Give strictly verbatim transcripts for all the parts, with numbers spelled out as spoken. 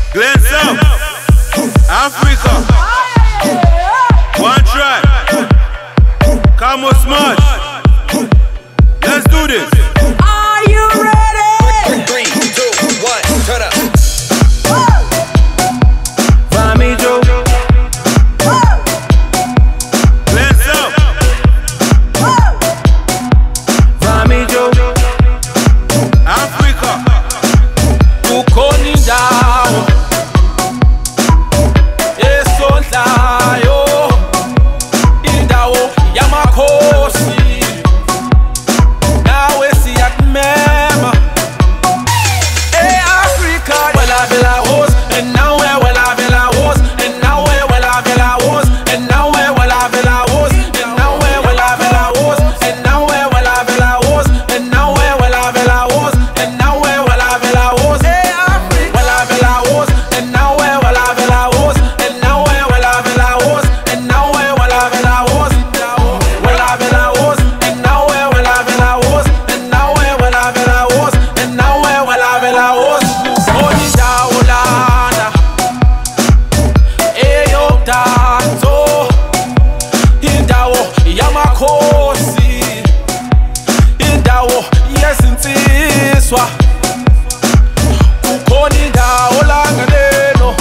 GlennSamm, Africa, one track, Kamo smash. Let's do this. Are you ready? Three, two, one, turn up. GlennSamm, Africa, ukhona indawo esondlayo, indawo yamakhosi, nawe siyakumema. E-Africa welabela host, and nawe welabela host, and nawe welabela host, and nawe welabela host, and nawe welabela host, and nawe welabela host, and nawe welabela host, and nawe welabela host. E-Africa welabela host, and nawe welabela host, and nawe welabela host, and nawe welabela host, welabela host, and nawe welabela host, and nawe welabela host, and nawe welabela host. Onindawo lana eyomdanso, indawo yamakhosi, indawo yezinsizwa. Kukhona indawo langaleno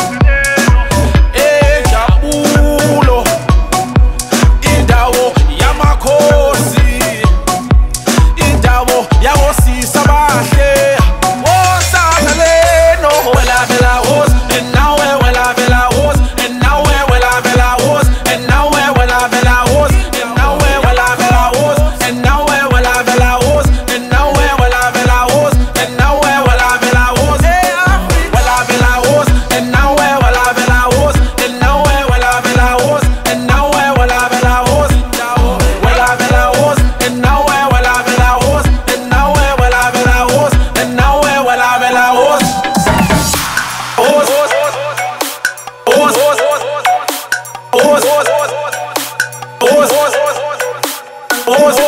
ejabulo, indawo yamakhosi, indawo yabosisa bahle. Osangaleno welabela host, and nawe welabela host, and nawe welabela host, and nawe welabela host, and nawe welabela host, and nawe welabela host, and nawe welabela host, and nawe welabela host. Welabela host, and nawe welabela host, and nawe welabela host, and nawe welabela host, welabela host, and nawe welabela host, and nawe welabela host, and nawe welabela host. Host, host, host, host, host, host, host, host,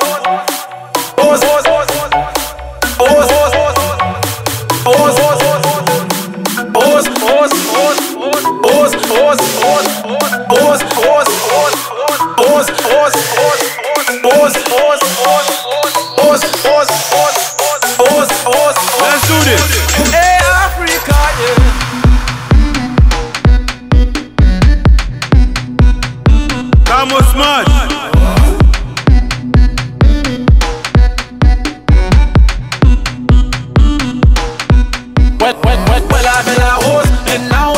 let's do this. Hey, Africa, yeah. Kamo smash. Well, well, well, well, I host, and now